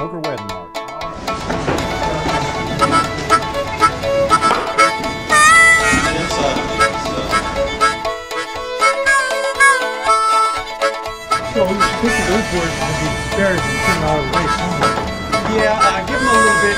smoker wedding mark. So you should think of those boards to be spared and put them out of the way somewhere. Yeah, give them a little bit.